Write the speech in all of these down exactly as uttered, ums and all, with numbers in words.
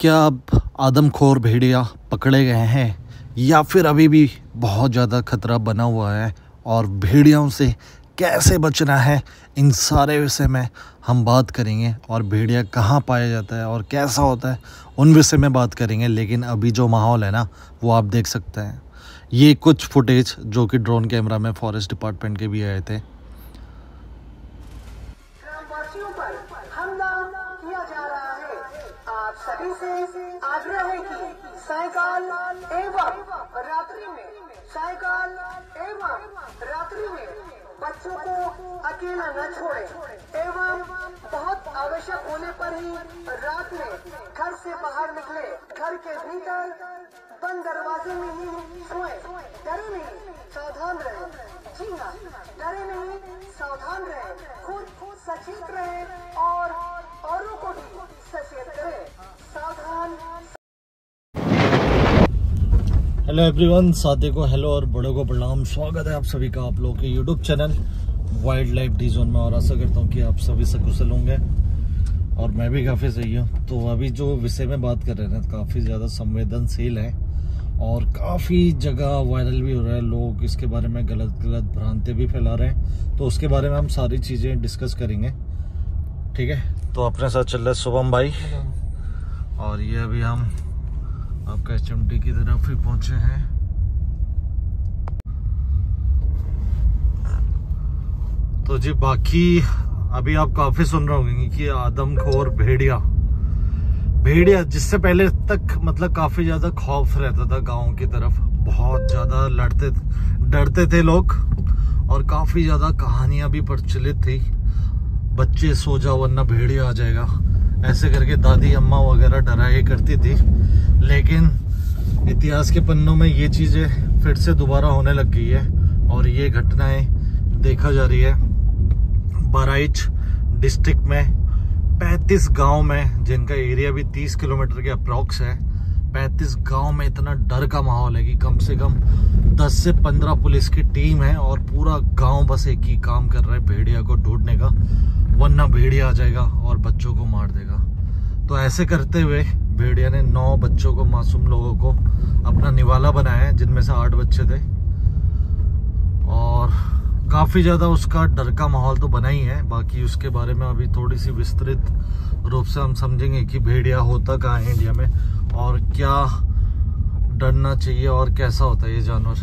क्या अब आदमखोर भेड़िया पकड़े गए हैं या फिर अभी भी बहुत ज़्यादा खतरा बना हुआ है और भेड़ियों से कैसे बचना है, इन सारे विषय में हम बात करेंगे। और भेड़िया कहाँ पाया जाता है और कैसा होता है, उन विषय में बात करेंगे। लेकिन अभी जो माहौल है ना, वो आप देख सकते हैं। ये कुछ फुटेज जो कि ड्रोन कैमरा में फॉरेस्ट डिपार्टमेंट के भी आए थे। आप सभी से आग्रह है कि सायकाल एवं रात्रि में सायकाल एवं रात्रि में बच्चों को अकेला न छोड़ें एवं बहुत आवश्यक होने पर ही रात में घर से बाहर निकले। घर के भीतर बंद दरवाजे में ही सोएं। डरे नहीं, सावधान रहें। जी हाँ, डरे नहीं, सावधान रहें। खुद सचेत रहें और औरों को भी सचेत करें। सावधान। हेलो एवरीवन, साथी को हेलो और बड़ों को प्रणाम। स्वागत है आप सभी का आप लोगों के YouTube channel wildlife D zone में। और आशा करता हूँ कि आप सभी सकुशल होंगे और मैं भी काफ़ी सही हूँ। तो अभी जो विषय में बात कर रहे हैं काफ़ी ज़्यादा संवेदनशील है और काफ़ी जगह वायरल भी हो रहा है। लोग इसके बारे में गलत गलत भ्रांति भी फैला रहे हैं, तो उसके बारे में हम सारी चीज़ें डिस्कस करेंगे। ठीक है, तो अपने साथ चल रहा है शुभम भाई और ये अभी हम आपका एच एम टी की तरफ ही पहुंचे हैं। तो जी बाकी अभी आप काफी सुन रहे होंगे कि आदमखोर भेड़िया भेड़िया जिससे पहले तक मतलब काफी ज्यादा खौफ रहता था गांव की तरफ। बहुत ज्यादा लड़ते डरते थे लोग और काफी ज्यादा कहानियां भी प्रचलित थी। बच्चे सो जाओ वरना भेड़िया आ जाएगा, ऐसे करके दादी अम्मा वगैरह डराया करती थी। लेकिन इतिहास के पन्नों में ये चीजें फिर से दोबारा होने लग गई है और ये घटनाएं देखा जा रही है। बहराइच डिस्ट्रिक्ट में पैंतीस गांव में, जिनका एरिया भी तीस किलोमीटर के अप्रॉक्स है, पैंतीस गांव में इतना डर का माहौल है कि कम से कम दस से पंद्रह पुलिस की टीम है और पूरा गांव बस एक ही काम कर रहा है, भेड़िया को ढूंढने का, वरना भेड़िया आ जाएगा और बच्चों को मार देगा। तो ऐसे करते हुए भेड़िया ने नौ बच्चों को, मासूम लोगों को अपना निवाला बनाया है, जिनमें से आठ बच्चे थे। और काफी ज्यादा उसका डर का माहौल तो बना ही है। बाकी उसके बारे में अभी थोड़ी सी विस्तृत रूप से हम समझेंगे कि भेड़िया होता कहाँ है इंडिया में और क्या डरना चाहिए और कैसा होता है ये जानवर।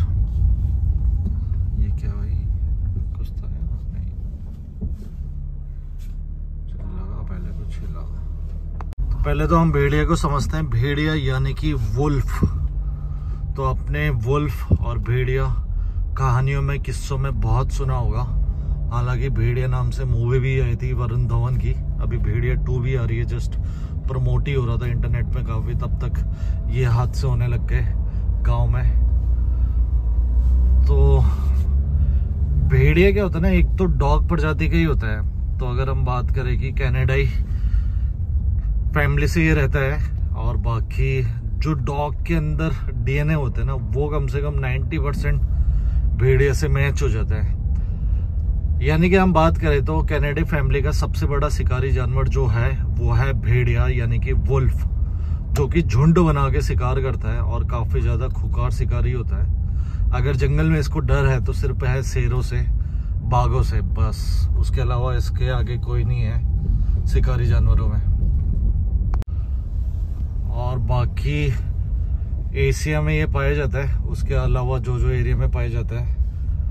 ये क्या भाई, कुछ तो है नहीं, चल लगा पहले कुछ हिला। तो पहले तो हम भेड़िया को समझते हैं। भेड़िया यानी कि वुल्फ। तो आपने वुल्फ और भेड़िया कहानियों में, किस्सों में बहुत सुना होगा। हालांकि भेड़िया नाम से मूवी भी आई थी वरुण धवन की। अभी भेड़िया टू भी आ रही है, जस्ट प्रमोट ही हो रहा था इंटरनेट में काफी। तब तक ये हादसे होने लग गए गांव में। तो भेड़िया क्या होता है ना, एक तो डॉग प्रजाति का ही होता है। तो अगर हम बात करें कि कैनेडाई फैमिली से ये रहता है और बाकी जो डॉग के अंदर डी एन ए होते हैं ना, वो कम से कम नब्बे परसेंट भेड़िया से मैच हो जाता है। यानी कि हम बात करें तो कैनेडी फैमिली का सबसे बड़ा शिकारी जानवर जो है वो है भेड़िया यानी कि वुल्फ, जो कि झुंड बना के शिकार करता है और काफी ज्यादा खुकार शिकारी होता है। अगर जंगल में इसको डर है तो सिर्फ है शेरों से, बाघों से, बस। उसके अलावा इसके आगे कोई नहीं है शिकारी जानवरों में। और बाकी एशिया में ये पाया जाता है। उसके अलावा जो जो एरिया में पाया जाता है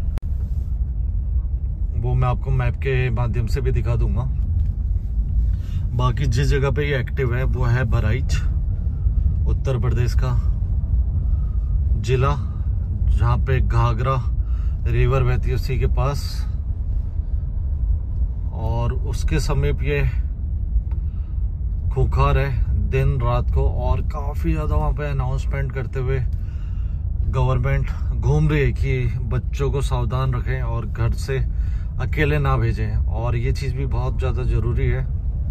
वो मैं आपको मैप के माध्यम से भी दिखा दूंगा। बाकी जिस जगह पे ये एक्टिव है वो है बहराइच, उत्तर प्रदेश का जिला, जहाँ पे घाघरा रिवर बहती है उसी के पास। और उसके समीप ये खूंखार है दिन रात को। और काफी ज्यादा वहां पे अनाउंसमेंट करते हुए गवर्नमेंट घूम रही है कि बच्चों को सावधान रखें और घर से अकेले ना भेजें। और ये चीज भी बहुत ज्यादा जरूरी है।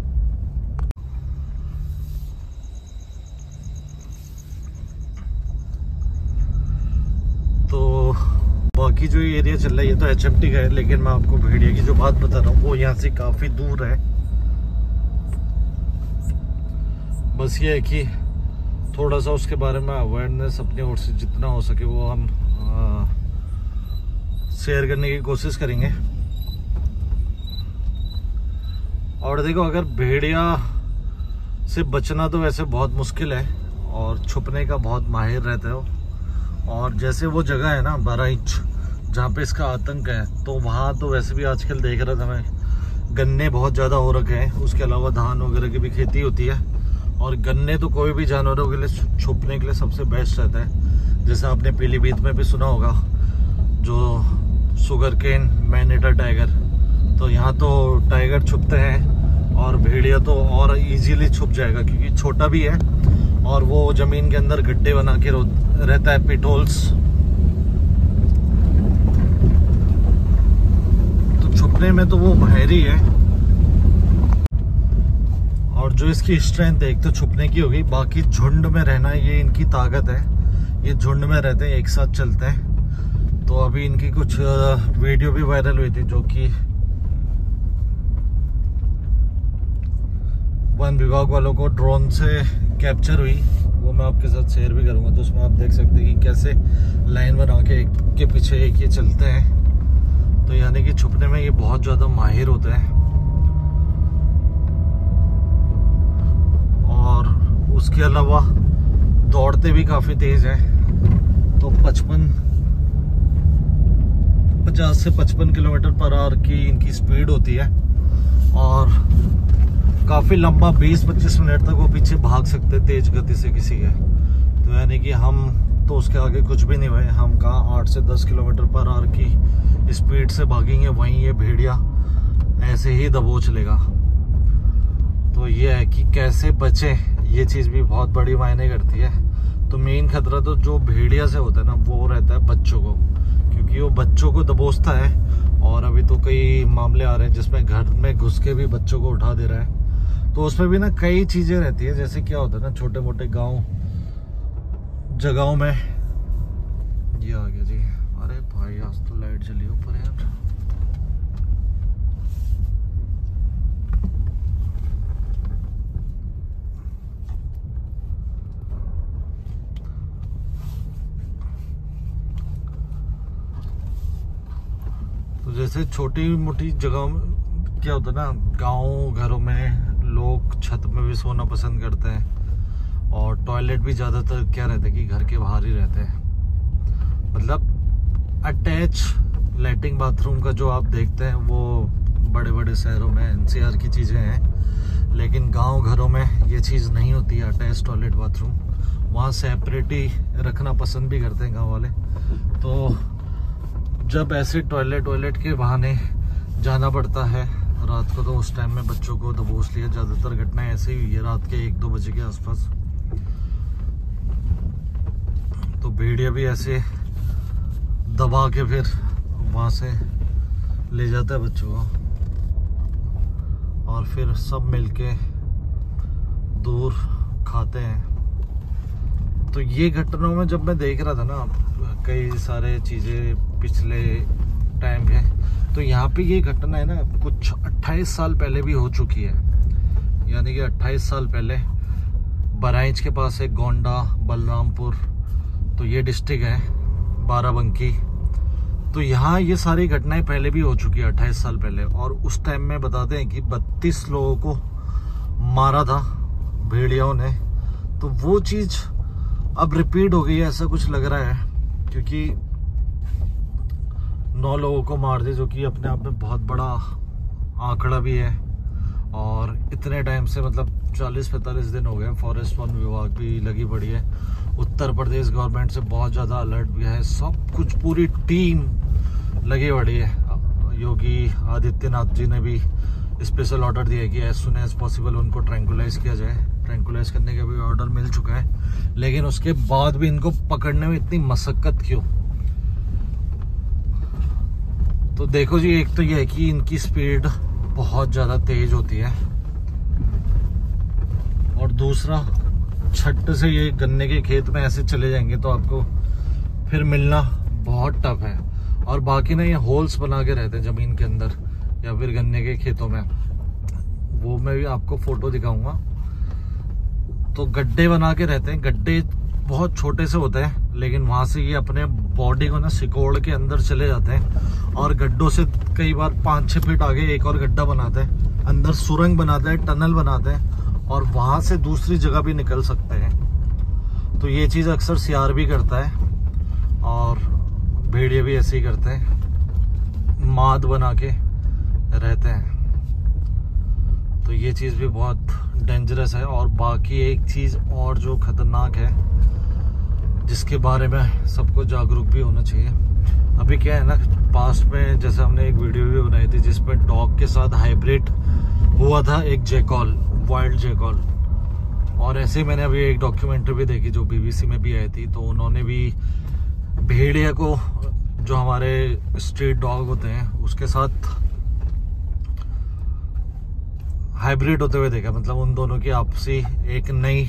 तो बाकी जो एरिया चल रहा है ये तो एच एम टी का है, लेकिन मैं आपको भेड़िया की जो बात बता रहा हूँ वो यहाँ से काफी दूर है। बस ये है कि थोड़ा सा उसके बारे में अवेयरनेस अपनी ओर से जितना हो सके वो हम शेयर करने की कोशिश करेंगे। और देखो, अगर भेड़िया से बचना तो वैसे बहुत मुश्किल है और छुपने का बहुत माहिर रहते हो। और जैसे वो जगह है ना बहराइच जहाँ पे इसका आतंक है, तो वहाँ तो वैसे भी आजकल देख रहा था मैं, गन्ने बहुत ज़्यादा हो रखे हैं। उसके अलावा धान वगैरह की भी खेती होती है और गन्ने तो कोई भी जानवरों के लिए छुपने के लिए सबसे बेस्ट रहता है। जैसे आपने पीलीभीत में भी सुना होगा जो sugarcane man eater tiger, तो यहाँ तो टाइगर छुपते हैं और भेड़िया तो और इजीली छुप जाएगा क्योंकि छोटा भी है और वो जमीन के अंदर गड्ढे बना के रहता है, पिटोल्स। तो छुपने में तो वो माहिर ही है। और जो इसकी स्ट्रेंथ एक तो छुपने की होगी, बाकी झुंड में रहना ये इनकी ताकत है। ये झुंड में रहते हैं, एक साथ चलते हैं। तो अभी इनकी कुछ वीडियो भी वायरल हुई थी जो कि वन विभाग वालों को ड्रोन से कैप्चर हुई, वो मैं आपके साथ शेयर भी करूंगा। तो उसमें आप देख सकते हैं कि कैसे लाइन बना के एक के पीछे एक ये चलते हैं। तो यानी कि छुपने में ये बहुत ज़्यादा माहिर होते हैं। और उसके अलावा दौड़ते भी काफ़ी तेज है। तो पचपन पचास से पचपन किलोमीटर पर आवर की इनकी स्पीड होती है और काफ़ी लंबा बीस पच्चीस मिनट तक वो पीछे भाग सकते तेज गति से किसी के। तो यानी कि हम तो उसके आगे कुछ भी नहीं हुए। हम कहाँ आठ से दस किलोमीटर पर आवर की स्पीड से भागेंगे, वहीं ये भेड़िया ऐसे ही दबोच लेगा। तो ये है कि कैसे बचें, ये चीज़ भी बहुत बड़ी मायने करती है। तो मेन खतरा तो जो भेड़िया से होता है ना वो रहता है बच्चों को, क्योंकि वो बच्चों को दबोचता है। और अभी तो कई मामले आ रहे हैं जिसमें घर में घुस के भी बच्चों को उठा दे रहा है। तो उसमें भी ना कई चीज़ें रहती है। जैसे क्या होता है ना, छोटे मोटे गांव जगहों में ये आ गया जी। अरे भाई आज तो लाइट जली ऊपर यार। तो जैसे छोटी मोटी जगहों में क्या होता है ना, गांव घरों में लोग छत में भी सोना पसंद करते हैं और टॉयलेट भी ज़्यादातर क्या रहता है कि घर के बाहर ही रहते हैं। मतलब अटैच लैट्रिन बाथरूम का जो आप देखते हैं वो बड़े बड़े शहरों में एनसीआर की चीज़ें हैं, लेकिन गांव घरों में ये चीज़ नहीं होती है अटैच टॉयलेट बाथरूम। वहाँ सेपरेट ही रखना पसंद भी करते हैं गाँव वाले। तो जब ऐसे टॉयलेट टॉयलेट के बहाने जाना पड़ता है रात को, तो उस टाइम में बच्चों को दबोच लिया। ज़्यादातर घटनाएं ऐसे ही हुई है रात के एक दो बजे के आसपास। तो भेड़िया भी ऐसे दबा के फिर वहाँ से ले जाता है बच्चों को और फिर सब मिलके दूर खाते हैं। तो ये घटनाओं में जब मैं देख रहा था ना कई सारे चीज़ें पिछले टाइम के, तो यहाँ पे ये घटना है ना कुछ अट्ठाईस साल पहले भी हो चुकी है। यानी कि अट्ठाईस साल पहले बहराइच के पास है गोंडा बलरामपुर, तो ये डिस्ट्रिक्ट है बाराबंकी। तो यहाँ ये सारी घटनाएं पहले भी हो चुकी है अट्ठाईस साल पहले। और उस टाइम में बताते हैं कि बत्तीस लोगों को मारा था भेड़ियाओं ने। तो वो चीज़ अब रिपीट हो गई है ऐसा कुछ लग रहा है, क्योंकि नौ लोगों को मार दिया, जो कि अपने आप में बहुत बड़ा आंकड़ा भी है। और इतने टाइम से मतलब चालीस पैंतालीस दिन हो गए, फॉरेस्ट वन विभाग भी लगी पड़ी है, उत्तर प्रदेश गवर्नमेंट से बहुत ज़्यादा अलर्ट भी है, सब कुछ पूरी टीम लगी पड़ी है। योगी आदित्यनाथ जी ने भी स्पेशल ऑर्डर दिया है कि एज सुन एज पॉसिबल उनको ट्रैंकुलाइज किया जाए। ट्रैंकुलाइज करने का भी ऑर्डर मिल चुका है, लेकिन उसके बाद भी इनको पकड़ने में इतनी मशक्कत क्यों? तो देखो जी, एक तो ये है कि इनकी स्पीड बहुत ज़्यादा तेज होती है और दूसरा छट से ये गन्ने के खेत में ऐसे चले जाएंगे तो आपको फिर मिलना बहुत टफ है। और बाकी ना ये होल्स बना के रहते हैं ज़मीन के अंदर या फिर गन्ने के खेतों में, वो मैं भी आपको फोटो दिखाऊंगा। तो गड्ढे बना के रहते हैं। गड्ढे बहुत छोटे से होते हैं, लेकिन वहां से ये अपने बॉडी को ना सिकोड़ के अंदर चले जाते हैं और गड्ढों से कई बार पाँच छः फीट आगे एक और गड्ढा बनाते हैं, अंदर सुरंग बनाते हैं, टनल बनाते हैं और वहां से दूसरी जगह भी निकल सकते हैं। तो ये चीज़ अक्सर सियार भी करता है और भेड़िए भी ऐसे ही करते हैं, माद बना के रहते हैं। तो ये चीज़ भी बहुत डेंजरस है। और बाकी एक चीज़ और जो खतरनाक है, जिसके बारे में सबको जागरूक भी होना चाहिए। अभी क्या है ना, पास्ट में जैसे हमने एक वीडियो भी बनाई थी जिसमें डॉग के साथ हाइब्रिड हुआ था, एक जैकॉल, वाइल्ड जैकॉल। और ऐसे ही मैंने अभी एक डॉक्यूमेंट्री भी देखी जो बीबीसी में भी आई थी, तो उन्होंने भी भेड़िया को, जो हमारे स्ट्रीट डॉग होते हैं, उसके साथ हाइब्रिड होते हुए देखा। मतलब उन दोनों की आपसी एक नई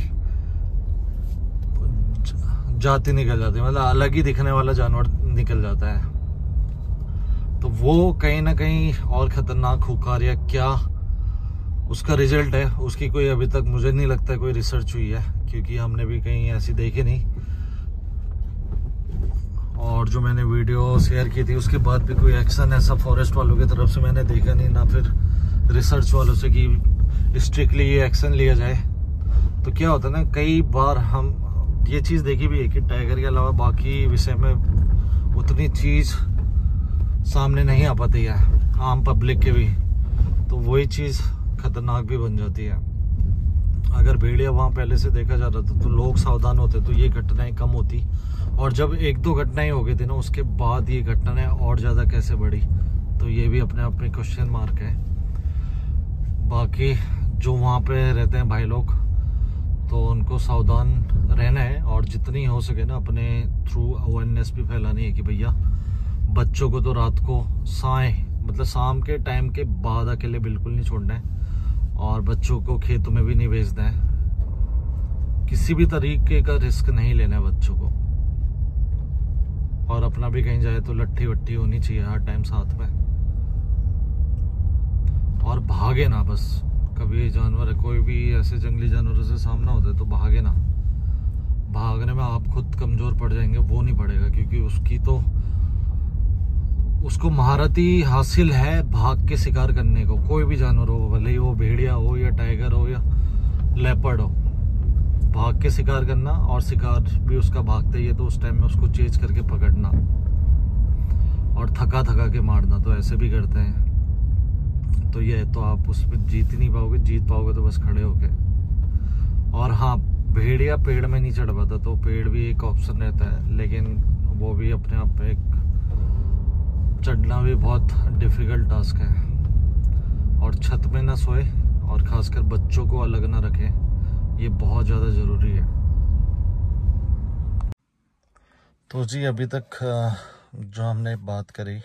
जाति निकल जाती है, मतलब अलग ही दिखने वाला जानवर निकल जाता है। तो वो कहीं ना कहीं और खतरनाक हुकार या क्या उसका रिजल्ट है, उसकी कोई अभी तक मुझे नहीं लगता कोई रिसर्च हुई है, क्योंकि हमने भी कहीं ऐसी देखी नहीं। और जो मैंने वीडियो शेयर की थी उसके बाद भी कोई एक्शन ऐसा फॉरेस्ट वालों की तरफ से मैंने देखा नहीं, ना फिर रिसर्च वालों से कि स्ट्रिक्टली ये एक्शन लिया जाए। तो क्या होता है ना, कई बार हम ये चीज़ देखी भी है कि टाइगर के अलावा बाकी विषय में उतनी चीज़ सामने नहीं आ पाती है आम पब्लिक के भी, तो वही चीज़ खतरनाक भी बन जाती है। अगर भेड़िया वहाँ पहले से देखा जा रहा था तो लोग सावधान होते तो ये घटनाएं कम होती। और जब एक दो घटनाएं हो गई थी ना, उसके बाद ये घटनाएं और ज़्यादा कैसे बढ़ी, तो ये भी अपने आप में क्वेश्चन मार्क है। बाकी जो वहाँ पे रहते हैं भाई लोग, तो उनको सावधान रहना है और जितनी हो सके ना अपने थ्रू अवेयरनेस भी फैलानी है कि भैया बच्चों को तो रात को साय मतलब शाम के टाइम के बाद अकेले बिल्कुल नहीं छोड़ना है और बच्चों को खेतों में भी नहीं भेजना है। किसी भी तरीके का रिस्क नहीं लेना है बच्चों को। और अपना भी कहीं जाए तो लट्ठी वट्ठी होनी चाहिए हर टाइम साथ में। और भागे ना, बस कभी जानवर कोई भी ऐसे जंगली जानवरों से सामना होता है तो भागे ना। भागने में आप खुद कमजोर पड़ जाएंगे, वो नहीं पड़ेगा, क्योंकि उसकी तो उसको महारत ही हासिल है भाग के शिकार करने को। कोई भी जानवर हो, भले ही वो भेड़िया हो या टाइगर हो या लेपर्ड हो, भाग के शिकार करना और शिकार भी उसका भागते ही है, तो उस टाइम में उसको चेज करके पकड़ना और थका थका के मारना, तो ऐसे भी करते हैं। तो ये तो आप उसमें जीत ही नहीं पाओगे, जीत पाओगे तो बस खड़े होके। और हाँ, भेड़िया पेड़ में नहीं चढ़ पाता, तो पेड़ भी एक ऑप्शन रहता है, लेकिन वो भी अपने आप पे एक चढ़ना भी बहुत डिफिकल्ट टास्क है। और छत में ना सोए और खासकर बच्चों को अलग ना रखे, ये बहुत ज़्यादा ज़रूरी है। तो जी अभी तक जो हमने बात करी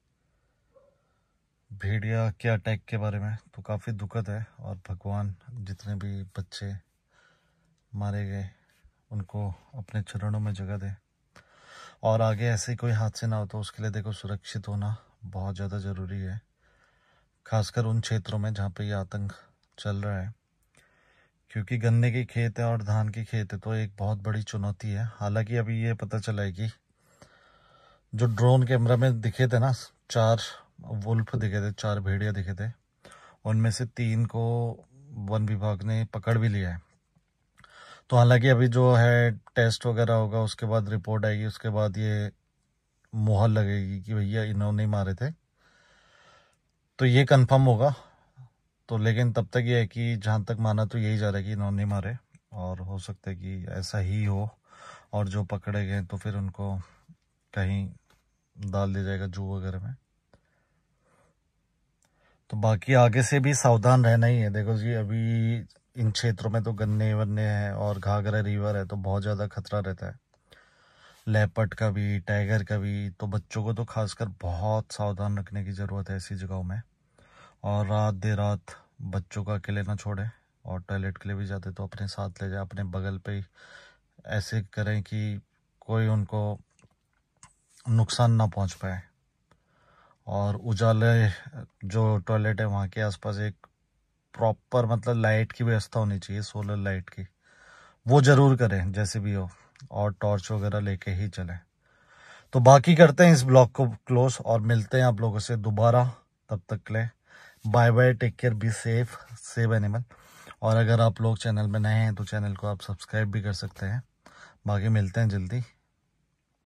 भेड़िया के अटैक के बारे में, तो काफ़ी दुखद है। और भगवान जितने भी बच्चे मारे गए उनको अपने चरणों में जगह दे, और आगे ऐसे कोई हादसे ना हो तो उसके लिए देखो सुरक्षित होना बहुत ज़्यादा ज़रूरी है, खासकर उन क्षेत्रों में जहाँ पे ये आतंक चल रहा है। क्योंकि गन्ने की खेत है और धान की खेत है, तो एक बहुत बड़ी चुनौती है। हालांकि अभी ये पता चला है कि जो ड्रोन कैमरा में दिखे थे ना, चार वुल्फ दिखे थे, चार भेड़िया दिखे थे, उनमें से तीन को वन विभाग ने पकड़ भी लिया है। तो हालांकि अभी जो है टेस्ट वगैरह होगा, उसके बाद रिपोर्ट आएगी, उसके बाद ये मुहर लगेगी कि भैया इन्होंने ही मारे थे, तो ये कंफर्म होगा। तो लेकिन तब तक ये है कि जहाँ तक माना तो यही जा रहा है कि इन्होंने मारे, और हो सकता है कि ऐसा ही हो। और जो पकड़े गए तो फिर उनको कहीं डाल दिया जाएगा जू वगैरह में। तो बाकी आगे से भी सावधान रहना ही है। देखो जी, अभी इन क्षेत्रों में तो गन्ने वन्ने हैं और घाघरा रिवर है, तो बहुत ज़्यादा खतरा रहता है लेपर्ड का भी, टाइगर का भी। तो बच्चों को तो खासकर बहुत सावधान रखने की ज़रूरत है ऐसी जगहों में। और रात देर रात बच्चों को अकेले ना छोड़ें, और टॉयलेट के लिए भी जाते तो अपने साथ ले जाए, अपने बगल पे ही। ऐसे करें कि कोई उनको नुकसान ना पहुंच पाए। और उजाले जो टॉयलेट है वहाँ के आसपास एक प्रॉपर मतलब लाइट की व्यवस्था होनी चाहिए, सोलर लाइट की, वो जरूर करें जैसे भी हो, और टॉर्च वगैरह लेके ही चलें। तो बाकी करते हैं इस ब्लॉग को क्लोज और मिलते हैं आप लोगों से दोबारा। तब तक के लिए bye bye, take care, be safe, save animal. और अगर आप लोग चैनल में नए हैं तो चैनल को आप सब्सक्राइब भी कर सकते हैं। बाकी मिलते हैं जल्दी।